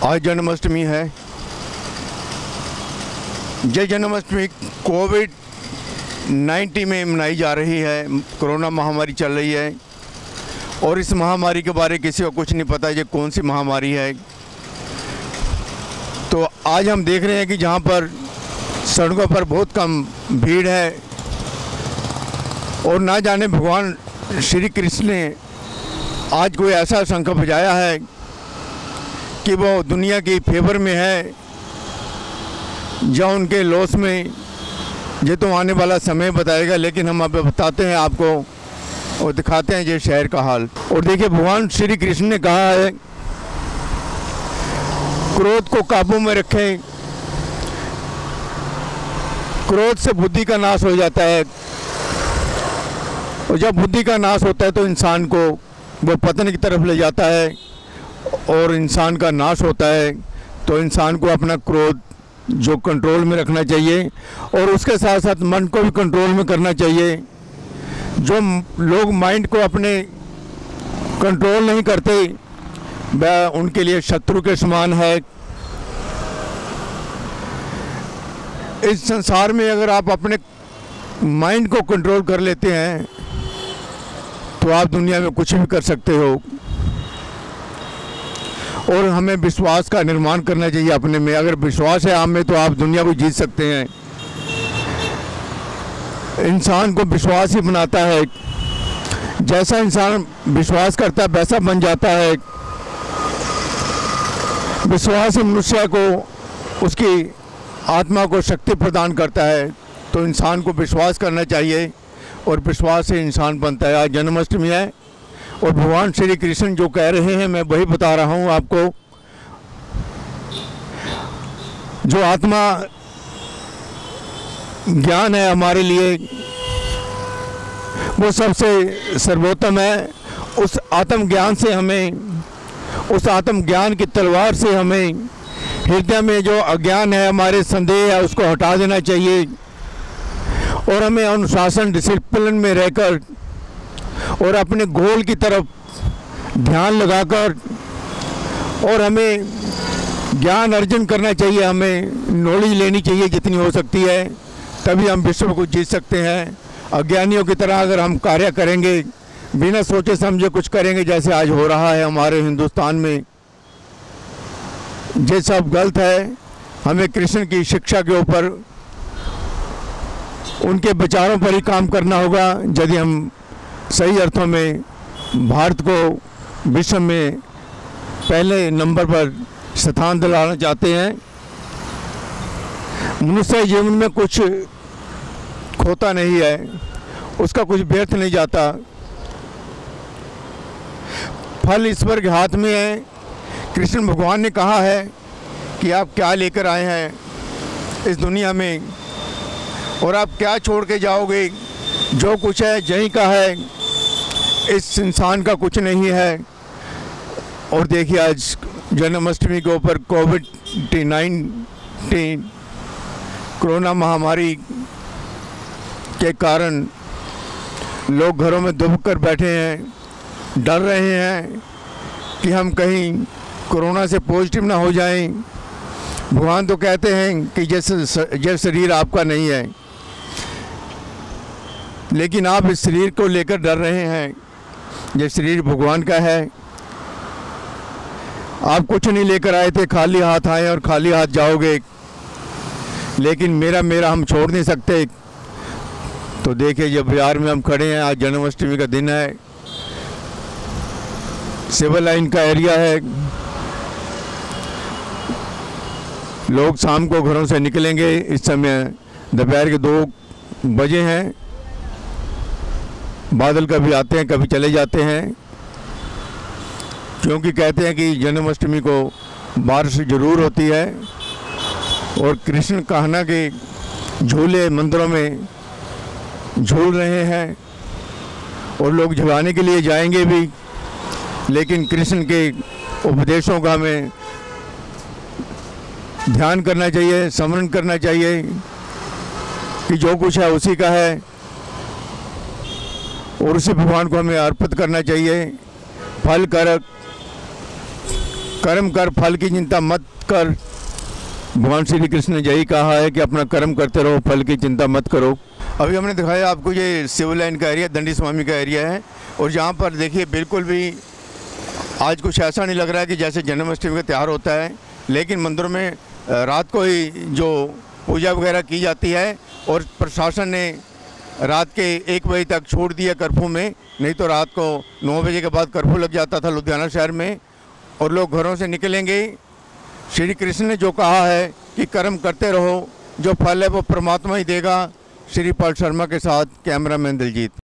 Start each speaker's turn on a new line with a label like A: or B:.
A: आज जन्माष्टमी है। जय जन्माष्टमी कोविड-19 में मनाई जा रही है। कोरोना महामारी चल रही है और इस महामारी के बारे किसी को कुछ नहीं पता ये कौन सी महामारी है। तो आज हम देख रहे हैं कि जहाँ पर सड़कों पर बहुत कम भीड़ है और ना जाने भगवान श्री कृष्ण ने आज कोई ऐसा शंख बजाया है कि वो दुनिया की फेवर में है या उनके लॉस में। ये तो आने वाला समय बताएगा, लेकिन हम अब बताते हैं आपको और दिखाते हैं ये शहर का हाल। और देखिए, भगवान श्री कृष्ण ने कहा है क्रोध को काबू में रखें, क्रोध से बुद्धि का नाश हो जाता है और जब बुद्धि का नाश होता है तो इंसान को वो पतन की तरफ ले जाता है और इंसान का नाश होता है। तो इंसान को अपना क्रोध जो कंट्रोल में रखना चाहिए और उसके साथ साथ मन को भी कंट्रोल में करना चाहिए। जो लोग माइंड को अपने कंट्रोल नहीं करते वह उनके लिए शत्रु के समान है। इस संसार में अगर आप अपने माइंड को कंट्रोल कर लेते हैं तो आप दुनिया में कुछ भी कर सकते हो। और हमें विश्वास का निर्माण करना चाहिए अपने में। अगर विश्वास है आप में तो आप दुनिया को जीत सकते हैं। इंसान को विश्वास ही बनाता है। जैसा इंसान विश्वास करता है वैसा बन जाता है। विश्वास ही मनुष्य को उसकी आत्मा को शक्ति प्रदान करता है। तो इंसान को विश्वास करना चाहिए और विश्वास से इंसान बनता है। आज जन्माष्टमी है और भगवान श्री कृष्ण जो कह रहे हैं मैं वही बता रहा हूँ आपको। जो आत्मा ज्ञान है हमारे लिए वो सबसे सर्वोत्तम है। उस आत्म ज्ञान से हमें, उस आत्म ज्ञान की तलवार से हमें हृदय में जो अज्ञान है, हमारे संदेह है, उसको हटा देना चाहिए और हमें अनुशासन डिसिप्लिन में रहकर और अपने गोल की तरफ ध्यान लगाकर और हमें ज्ञान अर्जन करना चाहिए। हमें नॉलेज लेनी चाहिए जितनी हो सकती है, तभी हम विश्व को जीत सकते हैं। अज्ञानियों की तरह अगर हम कार्य करेंगे, बिना सोचे समझे कुछ करेंगे जैसे आज हो रहा है हमारे हिंदुस्तान में, ये सब गलत है। हमें कृष्ण की शिक्षा के ऊपर, उनके विचारों पर ही काम करना होगा यदि हम सही अर्थों में भारत को विश्व में पहले नंबर पर स्थान दिलाना चाहते हैं। मनुष्य जीवन में कुछ खोता नहीं है, उसका कुछ व्यर्थ नहीं जाता। फल ईश्वर के हाथ में है। कृष्ण भगवान ने कहा है कि आप क्या लेकर आए हैं इस दुनिया में और आप क्या छोड़ के जाओगे। जो कुछ है यहीं का है, इस इंसान का कुछ नहीं है। और देखिए, आज जन्माष्टमी के ऊपर कोविड-19 कोरोना महामारी के कारण लोग घरों में दुबक कर बैठे हैं, डर रहे हैं कि हम कहीं कोरोना से पॉजिटिव ना हो जाएं। भगवान तो कहते हैं कि जैसे शरीर आपका नहीं है, लेकिन आप इस शरीर को लेकर डर रहे हैं। ये शरीर भगवान का है। आप कुछ नहीं लेकर आए थे, खाली हाथ आए और खाली हाथ जाओगे। लेकिन मेरा हम छोड़ नहीं सकते। तो देखिए, जब बाजार में हम खड़े हैं, आज जन्माष्टमी का दिन है, सिविल लाइन का एरिया है। लोग शाम को घरों से निकलेंगे। इस समय दोपहर के 2 बजे हैं। बादल कभी आते हैं कभी चले जाते हैं, क्योंकि कहते हैं कि जन्माष्टमी को बारिश ज़रूर होती है। और कृष्ण कहना के झूले मंदिरों में झूल रहे हैं और लोग झुलाने के लिए जाएंगे भी, लेकिन कृष्ण के उपदेशों का हमें ध्यान करना चाहिए, स्मरण करना चाहिए कि जो कुछ है उसी का है और उसी भगवान को हमें अर्पित करना चाहिए। फल कर कर्म कर फल की चिंता मत कर। भगवान श्री कृष्ण ने यही कहा है कि अपना कर्म करते रहो, फल की चिंता मत करो। अभी हमने दिखाया आपको ये सिविल लाइन का एरिया, दंडी स्वामी का एरिया है, और यहाँ पर देखिए बिल्कुल भी आज कुछ ऐसा नहीं लग रहा है कि जैसे जन्माष्टमी का त्यौहार होता है, लेकिन मंदिरों में रात को ही जो पूजा वगैरह की जाती है, और प्रशासन ने रात के 1 बजे तक छोड़ दिया कर्फ्यू में, नहीं तो रात को 9 बजे के बाद कर्फ्यू लग जाता था लुधियाना शहर में, और लोग घरों से निकलेंगे। श्री कृष्ण ने जो कहा है कि कर्म करते रहो, जो फल है वो परमात्मा ही देगा। श्री पाल शर्मा के साथ कैमरामैन दिलजीत।